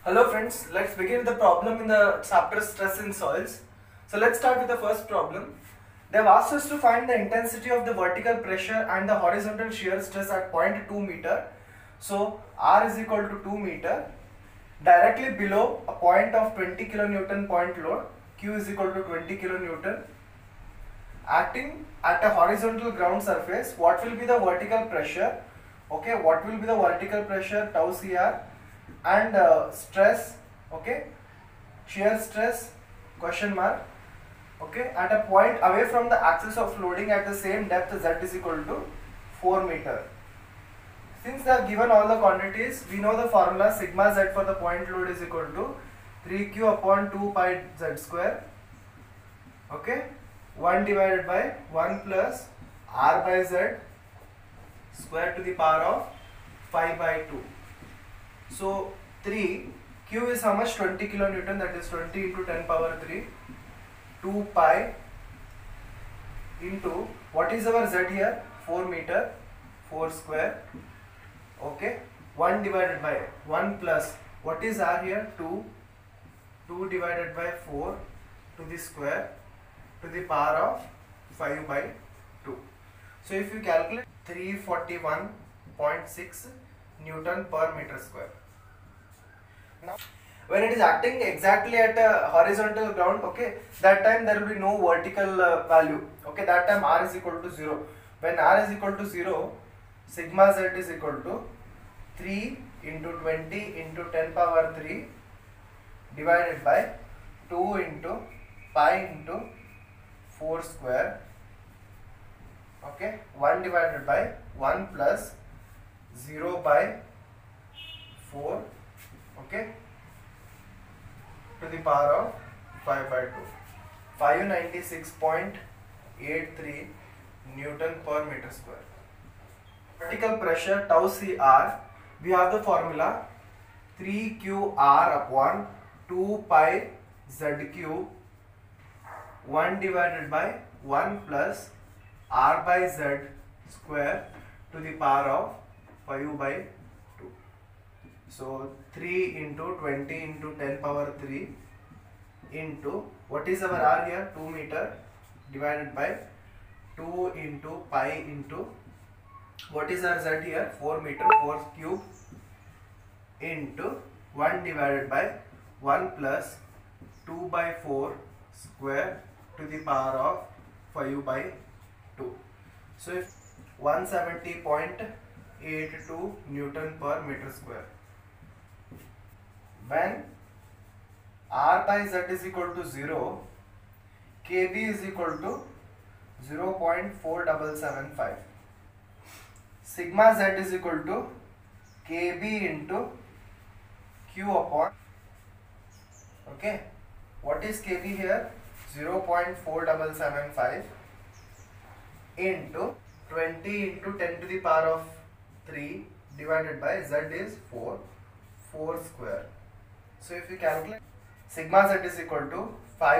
Hello friends, let's begin the problem in the chapter stress in soils. So let's start with the first problem. They have asked us to find the intensity of the vertical pressure and the horizontal shear stress at point 2 meter. So R is equal to 2 meter. Directly below a point of 20 kilonewton point load, Q is equal to 20 kilonewton. Acting at a horizontal ground surface, what will be the vertical pressure? Okay, what will be the vertical pressure? Tau CR. And stress, okay, shear stress, question mark, okay, at a point away from the axis of loading at the same depth z is equal to 4 meter. Since they have given all the quantities, we know the formula sigma z for the point load is equal to 3q upon 2 pi z square, okay, 1 divided by 1 plus r by z square to the power of 5 by 2. So 3 Q is how much? 20 kilonewton, that is 20 into 10 power 3, 2 pi into what is our z here? 4 meter, 4 square, okay, 1 divided by 1 plus what is r here? 2 divided by 4 to the square to the power of 5 by 2. So if you calculate 341.6 Newton per meter square. Now, when it is acting exactly at a horizontal ground, okay, that time there will be no vertical value, okay, that time R is equal to 0. When R is equal to 0, sigma z is equal to 3 into 20 into 10 power 3 divided by 2 into pi into 4 square, okay, 1 divided by 1 plus 0 by 4, okay, to the power of 5 by 2. 596.83 Newton per meter square. Vertical pressure tau CR, we have the formula 3QR upon 2 pi ZQ 1 divided by 1 plus R by Z square to the power of 5 by 2. So 3 into 20 into 10 power 3 into what is our R here? 2 meter divided by 2 into pi into what is our Z here? 4 meter, 4 cube into 1 divided by 1 plus 2 by 4 square to the power of 5 by 2. So if 170.82 Newton per meter square. When R by Z is equal to 0, KB is equal to 0.4775. Sigma Z is equal to KB into Q upon, okay, what is KB here? 0.4775 into 20 into 10 to the power of 3 divided by Z is 4 square. So if we calculate, sigma Z is equal to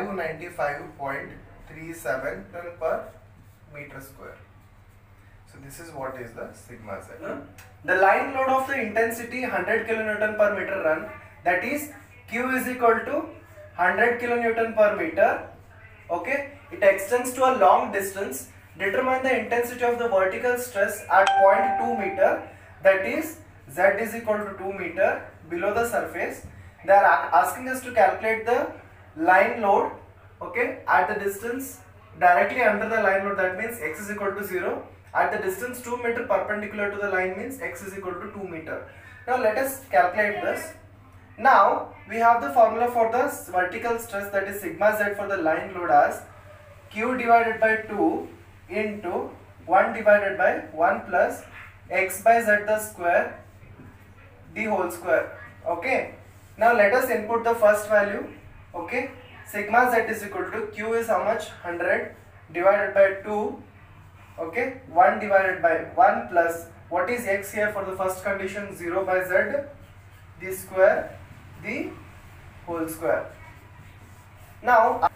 595.37 per meter square. So this is what is the sigma Z. The line load of the intensity 100 kilonewton per meter run, that is Q is equal to 100 kilonewton per meter, okay, it extends to a long distance. Determine the intensity of the vertical stress at point 2 meter, that is Z is equal to 2 meter below the surface. They are asking us to calculate the line load, okay, at the distance directly under the line load, that means x is equal to 0. At the distance 2 meter perpendicular to the line means x is equal to 2 meter. Now let us calculate this. Now we have the formula for the vertical stress, that is sigma z for the line load as q divided by 2 into 1 divided by 1 plus x by z the square the whole square, okay. Now let us input the first value, okay, sigma z is equal to q is how much? 100 divided by 2, okay, 1 divided by 1 plus what is x here for the first condition? 0 by z the square the whole square. Now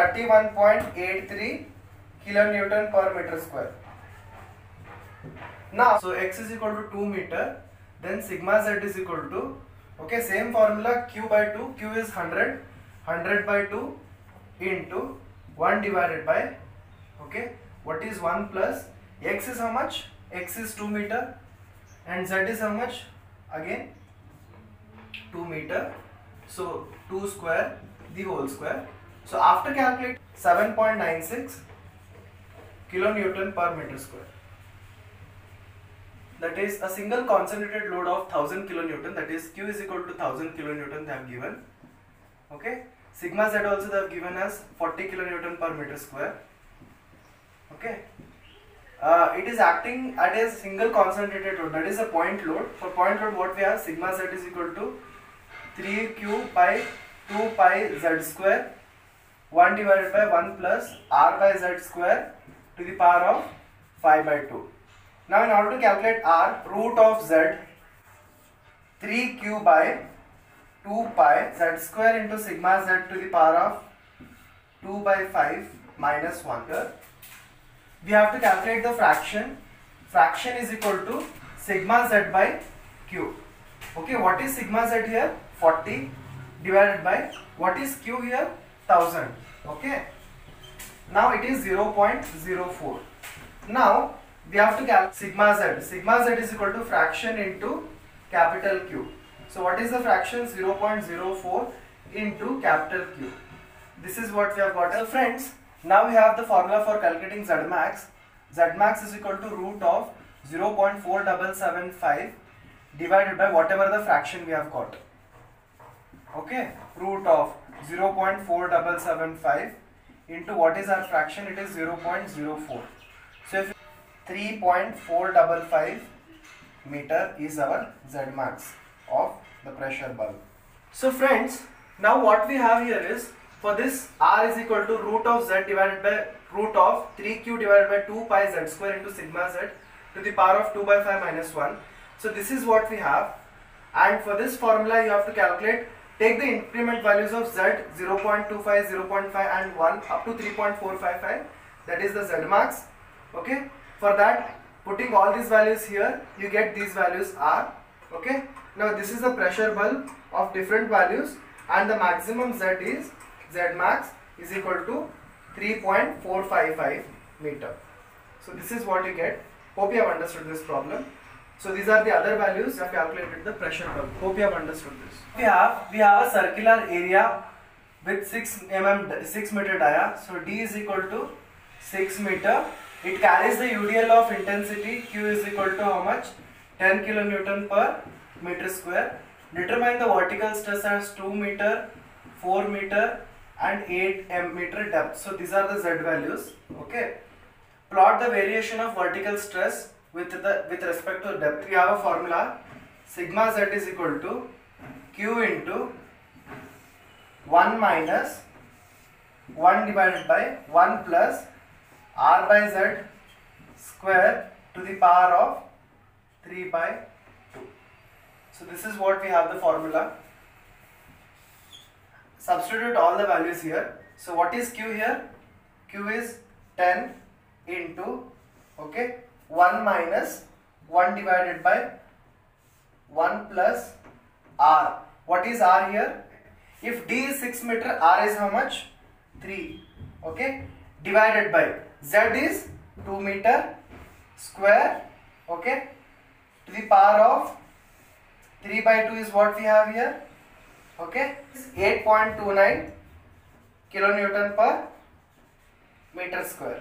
31.83 kilonewton per meter square. Now so x is equal to 2 meter, then sigma z is equal to Okay, same formula, q by 2, q is 100, 100 by 2 into 1 divided by, okay, what is 1 plus, x is how much? X is 2 meter and z is how much? Again 2 meter. So 2 square, the whole square. So after calculating 7.96 kilonewton per meter square. That is a single concentrated load of 1000 kilonewton, that is Q is equal to 1000 kilonewton they have given. Okay, sigma Z also they have given as 40 kilonewton per meter square. Okay, it is acting at a single concentrated load, that is a point load. For point load what we have, sigma Z is equal to 3Q by 2 pi Z square 1 divided by 1 plus R by Z square to the power of 5 by 2. Now in order to calculate R, root of Z, 3Q by 2 pi Z square into sigma Z to the power of 2 by 5 minus 1. Here we have to calculate the fraction. Fraction is equal to sigma Z by Q. Okay, what is sigma Z here? 40 divided by, what is Q here? 1000. Okay, now it is 0.04. Now we have to calculate sigma Z. Sigma Z is equal to fraction into capital Q. So what is the fraction? 0.04 into capital Q. This is what we have got. So friends, now we have the formula for calculating Z max. Z max is equal to root of 0.4775 divided by whatever the fraction we have got. Okay, root of 0.4775 into what is our fraction? It is 0.04. So if 3.455 meter is our Z max of the pressure bulb. So friends, now what we have here is, for this R is equal to root of Z divided by root of 3Q divided by 2 pi Z square into sigma Z to the power of 2 by 5 minus 1. So this is what we have, and for this formula you have to calculate, take the increment values of Z 0.25, 0.5 and 1 up to 3.455, that is the Z max. Okay, for that putting all these values here you get these values R. Okay, now this is the pressure bulb of different values and the maximum Z is Z max is equal to 3.455 meter. So this is what you get. Hope you have understood this problem. So these are the other values we have calculated the pressure bulb. Hope you have understood this. We have a circular area with 6 meter dia. So D is equal to 6 meter. It carries the UDL of intensity. Q is equal to how much? 10 kilonewton per meter square. Determine the vertical stress as 2 meter, 4 meter and 8 meter depth. So these are the Z values. Okay. Plot the variation of vertical stress with respect to depth. We have a formula. Sigma Z is equal to Q into 1 minus 1 divided by 1 plus R by Z square to the power of 3 by 2. So this is what we have the formula. Substitute all the values here. So what is Q here? Q is 10 into, okay, 1 minus 1 divided by 1 plus R. What is R here? If D is 6 meter, R is how much? 3. Okay, divided by Z is 2 meter square. Okay, to the power of 3 by 2 is what we have here. Okay, 8.29 kilonewton per meter square.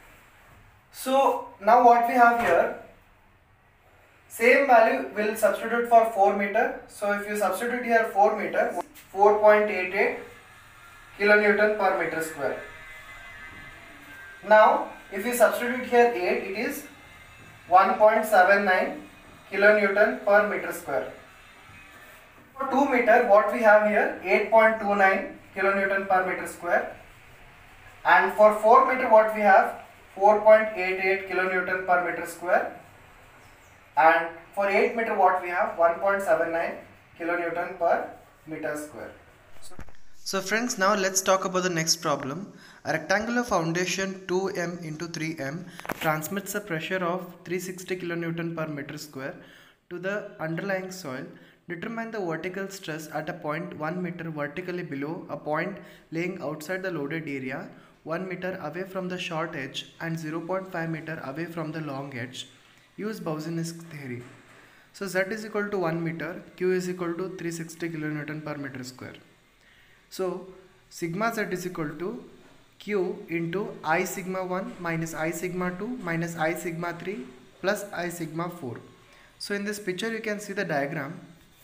So now what we have here, same value will substitute for 4 meter. So if you substitute here 4 meter, 4.88 kilonewton per meter square. Now if you substitute here 8, it is 1.79 kilonewton per meter square. For 2 meter, what we have here, 8.29 kilonewton per meter square. And for 4 meter, what we have, 4.88 kilonewton per meter square. And for 8 meter, what we have, 1.79 kilonewton per meter square. So friends, now let's talk about the next problem. A rectangular foundation 2m into 3m transmits a pressure of 360 kilonewton per meter square to the underlying soil Determine the vertical stress at a point 1 meter vertically below a point laying outside the loaded area, 1 meter away from the short edge and 0.5 meter away from the long edge. Use Boussinesq theory. So Z is equal to 1 meter, Q is equal to 360 kilonewton per meter square. So sigma Z is equal to Q into I sigma 1 minus I sigma 2 minus I sigma 3 plus I sigma 4. So in this picture you can see the diagram.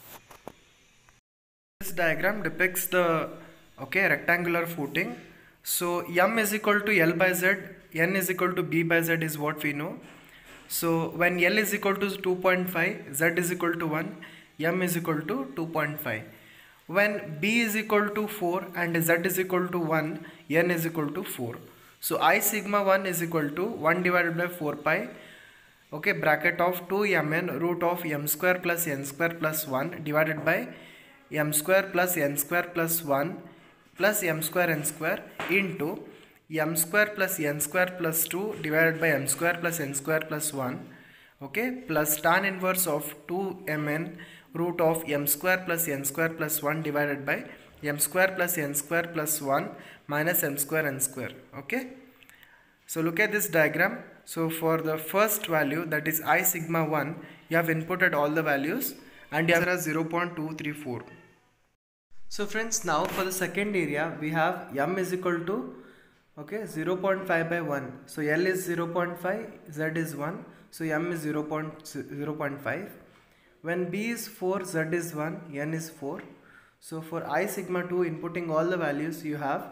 This diagram depicts the rectangular footing. So M is equal to L by Z, N is equal to B by Z is what we know. So when L is equal to 2.5, Z is equal to 1, M is equal to 2.5. When B is equal to 4 and Z is equal to 1, N is equal to 4. So I sigma 1 is equal to 1 divided by 4 pi, bracket of 2mn root of m square plus n square plus 1 divided by m square plus n square plus 1 plus m square n square into m square plus n square plus 2 divided by m square plus n square plus 1, plus tan inverse of 2mn root of m square plus n square plus 1 divided by m square plus n square plus 1 minus m square n square. So look at this diagram. So for the first value, that is I sigma 1, you have inputted all the values and you have 0.234. So friends, now for the second area we have m is equal to 0.5 by 1. So L is 0.5, Z is 1, so m is 0.5. When B is 4, Z is 1, N is 4. So for I sigma 2, inputting all the values, you have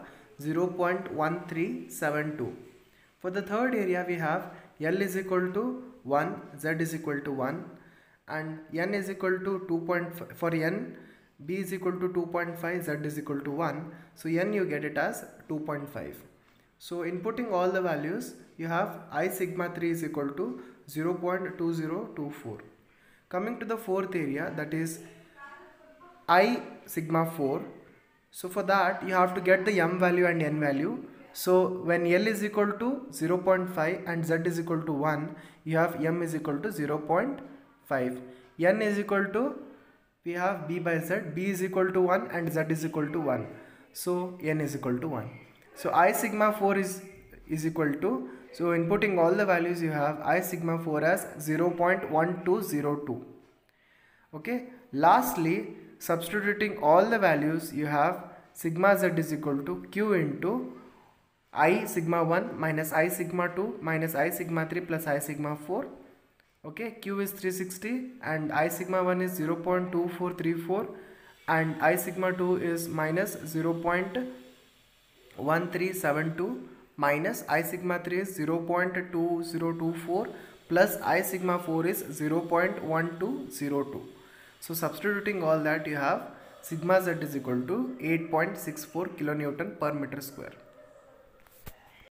0.1372. For the third area we have L is equal to 1, Z is equal to 1 and N is equal to 2.5. For N, B is equal to 2.5, Z is equal to 1. So N you get it as 2.5. So inputting all the values, you have I sigma 3 is equal to 0.2024. Coming to the fourth area, that is I sigma 4. So for that you have to get the m value and n value. So when L is equal to 0.5 and Z is equal to 1, you have m is equal to 0.5. N is equal to, we have B by Z, B is equal to 1 and Z is equal to 1. So N is equal to 1. So I sigma 4 is equal to, so inputting all the values, you have I sigma 4 as 0.1202. Lastly, substituting all the values, you have sigma Z is equal to Q into I sigma 1 minus I sigma 2 minus I sigma 3 plus I sigma 4. Q is 360 and I sigma 1 is 0.2434 and I sigma 2 is minus 0.1372 minus I sigma 3 is 0.2024 plus I sigma 4 is 0.1202. So substituting all that, you have sigma Z is equal to 8.64 kilonewton per meter square.